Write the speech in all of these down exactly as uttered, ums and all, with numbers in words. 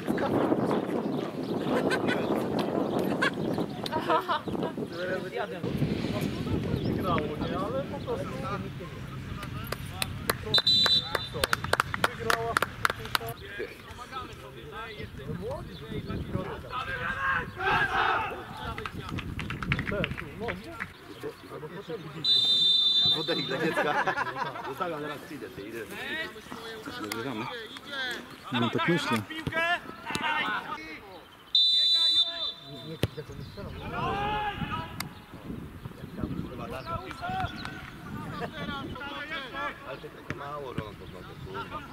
Wygrało, nie? Ale po prostu... Wygrała... Wodę dla dziecka. Zostawiam, teraz przyjdę, ty idę. Zagramy. No tak myślę. Ale to tylko mało rąk pod nogę, kurwa.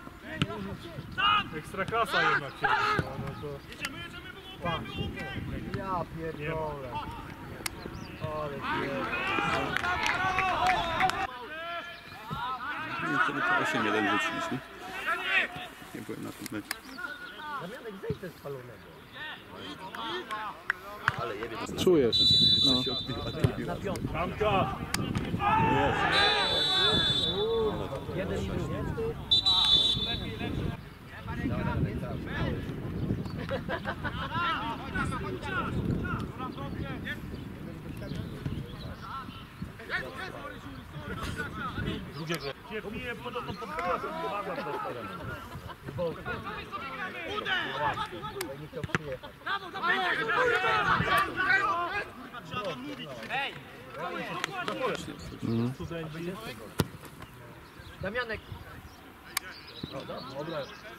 Ekstra klasa jednak się. No, no to... Ja pierdolę. Ale Wtedy to osiem jeden wróciliśmy. Nie byłem na tym meczu. Damianek, zejdź ze spalonego. Ale jebie to... Czujesz? No. Na piątkę. Bramka! Jeden i drugi. Drugie grę. Cię pije pod tą podkresem, pomaga przez teren. Nie chciał przyjechać. Trzeba mówić. Hej! Damianek. Dobra.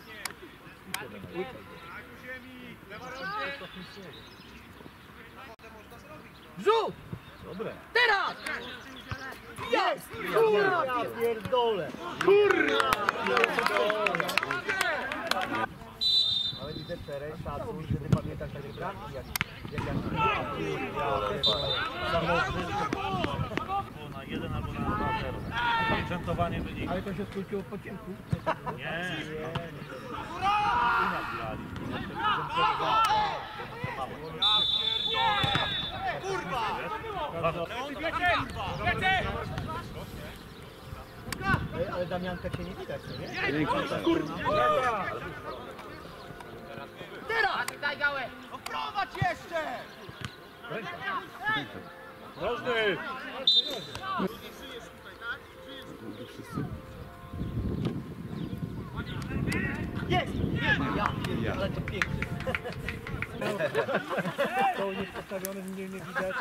Rzut! Dobre. Teraz! Jest! Kurwa! Ja pierdolę! Kurwa! Ale widzę cztery, szacun, że ty pamiętasz takie bramki, jak jak jak Na jeden albo na zero. Pieczętowanie wyniku. ale to się skróciło po ciemku. Nie. Kurwa! Ej, ale Damianka cię nie widać, no nie? Teraz! Daj gałę! No prowadź jeszcze! Rożny! Jest! Ja pierdolę, ale to pięknie. To nie jest postawiony, mnie nie widać.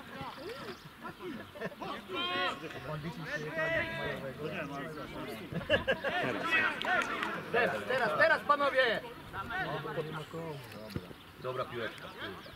Teraz, teraz, teraz panowie! Dobra piłeczka.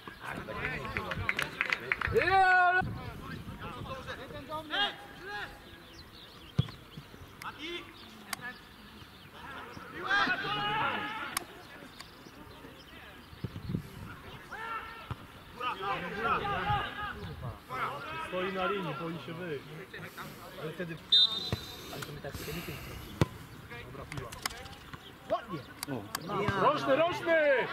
Stoi na linii, boi się wyjść. Ale wtedy... Ale to my tak sobie nie Dobra piła. Ładnie! Rożny, rożny!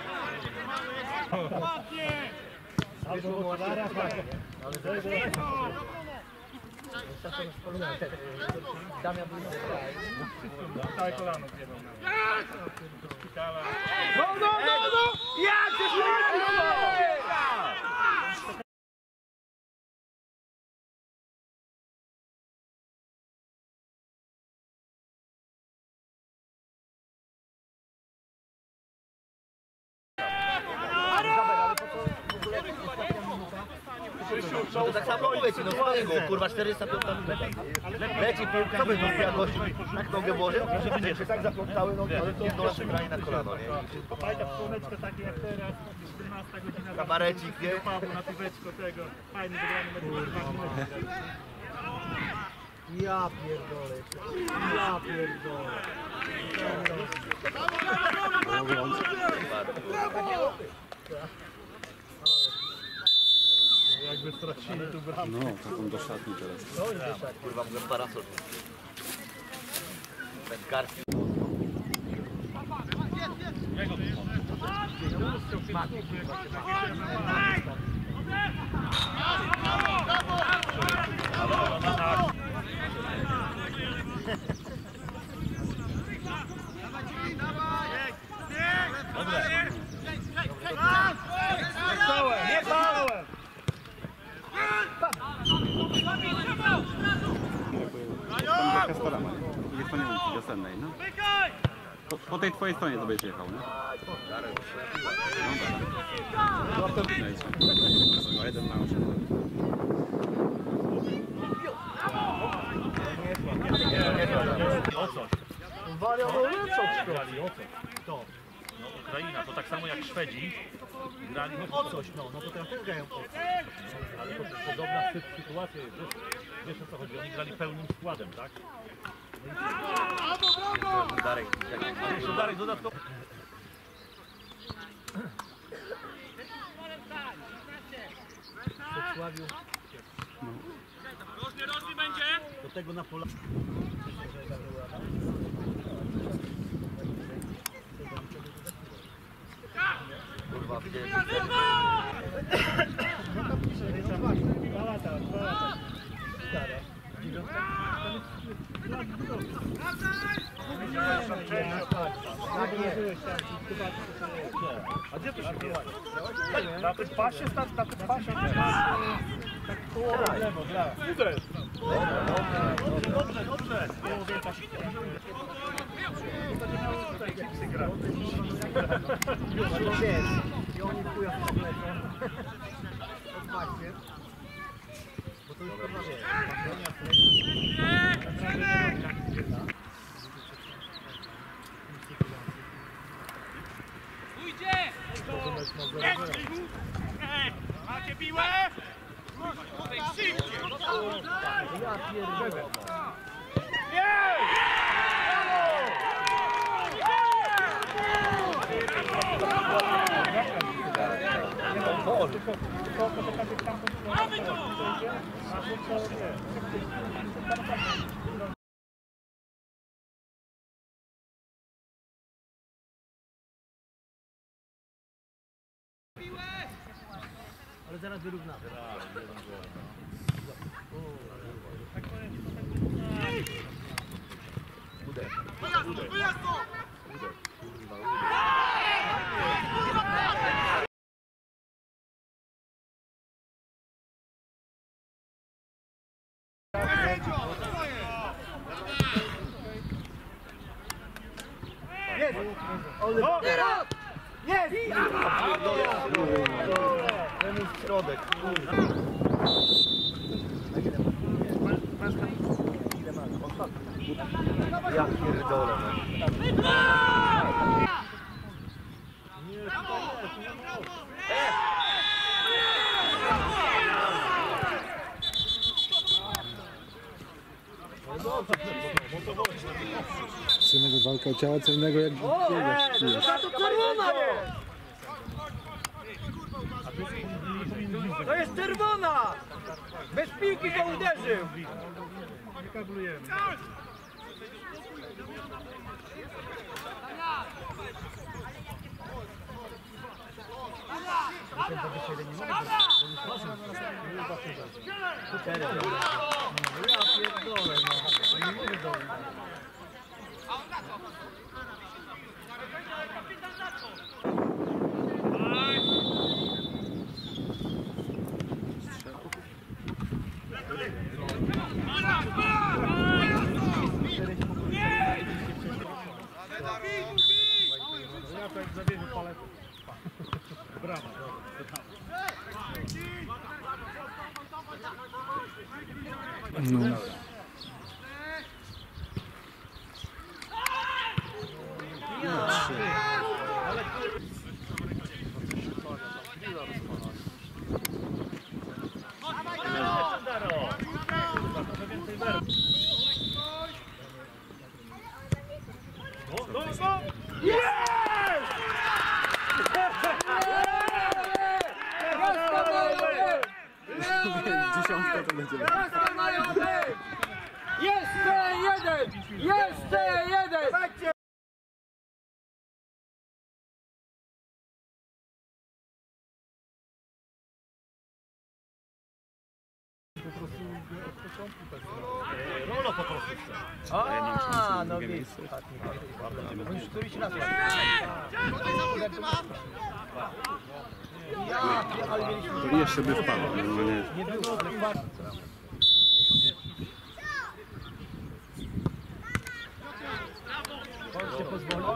Wyszło mu Alara, ale to jest... Damian był na Całe kolano zjebał. No, no, no, no! Jak się szło! No tak samo mówię ci, no swojego, kurwa czterysta piąta minuta. Leci piłka, co by to jakości tak nogę włożył, żeby nie, czy tak zaplątały nogi, ale to do naszej grani na kolano, nie? Fajna słoneczko takie jak teraz, czternasta godzina. Kabarecik, nie? Paweł na piweczko tego, fajny wygrany mecz. Ja pierdolę, ja pierdolę. Jakby stracili tu bramkę. No, taką do szatni teraz. Kurwa, mogę parasol. Bez garki. Dobra! stronie ulicy Wiosennej, no. Po, po tej twojej stronie to będziesz jechał, nie? No tak. No jeden na osiem. O coś. Wariant lepszą Grali o coś. Kto? No Ukraina, to tak samo jak Szwedzi. Grali no, o coś, no, no to teraz też grają o coś. Ale to podobna sytuacja jest. Wiesz, wiesz o co chodzi? Oni grali pełnym składem, tak? Darek, Jeszcze Darek dodatkowo. Wrocławiu. Różny rozwój będzie? Do tego na pola. kurwa, widzieli. A gdzie to się dzieje? Na tym pasie, na tym pasie. Tak połowę w lewo, gra. Dobrze, dobrze. Połowę pasie. To będzie miało tutaj chipsy grać. I oni chuja w tym lecą. Odmacie. Bo to już kurwa wie. Pójdzie! Macie piłę? Tutaj szybciej! Ja pierdolę. Mamy to! Ale zaraz wyrównamy. Wyjazd, wyjazd! Jest! Teraz! Jest! Ten jest środek. Ja pierdolę. Co innego walka o ciało, co innego jak biegasz, czujesz. To czerwona jest! To jest czerwona! Bez piłki go uderzył! Nie kablujemy. Ja to jak zawiezie paletę. Brawo, No. Dziesiątka to będzie. Jeszcze jeden! Jeszcze jeden! Rolo po prostu chce. A, no widzisz. Już któryś raz. To jeszcze by wpadł, no nie. Nie było, ale patrz. On się pozwoli.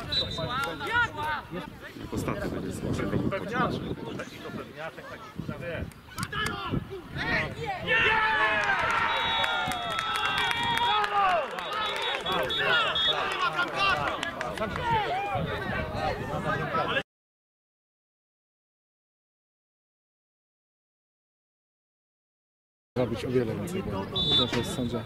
Jak ostatnio będzie z osiem robił Pewniaczek, taki to pewniaczek, taki kurwa wie. Zrobić o wiele więcej błędów. To też jest sędzia.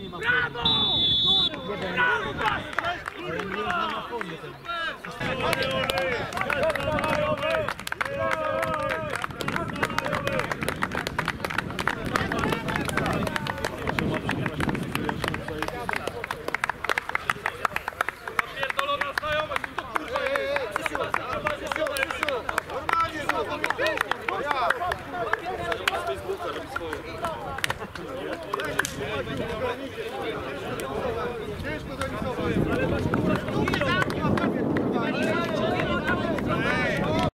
Pierdolona znajomość, to kurwa. Ciężko do nich